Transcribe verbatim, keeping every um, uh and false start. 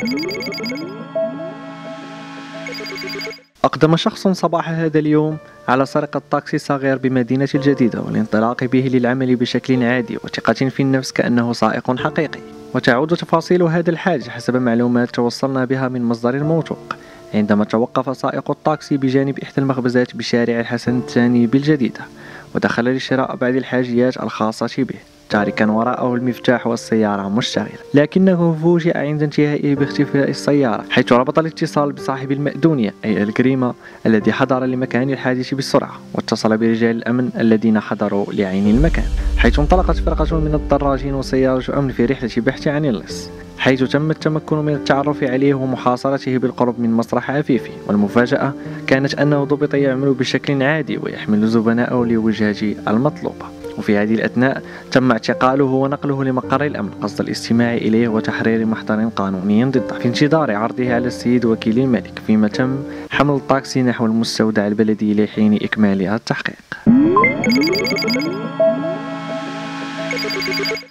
أقدم شخص صباح هذا اليوم على سرقة طاكسي صغير بمدينة الجديدة والانطلاق به للعمل بشكل عادي وثقة في النفس كأنه سائق حقيقي. وتعود تفاصيل هذا الحادث حسب معلومات توصلنا بها من مصدر موثوق عندما توقف سائق الطاكسي بجانب إحدى المخبزات بشارع الحسن الثاني بالجديدة، ودخل لشراء بعض الحاجيات الخاصة به تاركا وراءه المفتاح والسيارة مشتغلة، لكنه فوجئ عند انتهائه باختفاء السيارة، حيث ربط الاتصال بصاحب المأذونية أي الجريمة الذي حضر لمكان الحادث بسرعة، واتصل برجال الأمن الذين حضروا لعين المكان، حيث انطلقت فرقة من الدراجين وسيارة أمن في رحلة بحث عن اللص، حيث تم التمكن من التعرف عليه ومحاصرته بالقرب من مسرح عفيفي. والمفاجأة كانت أنه ضبط يعمل بشكل عادي ويحمل زبناءه لوجهة المطلوبة، وفي هذه الأثناء تم اعتقاله ونقله لمقر الأمن قصد الاستماع إليه وتحرير محضر قانوني ضده في انتظار عرضه على السيد وكيل الملك، فيما تم حمل الطاكسي نحو المستودع البلدي لحين إكمال التحقيق.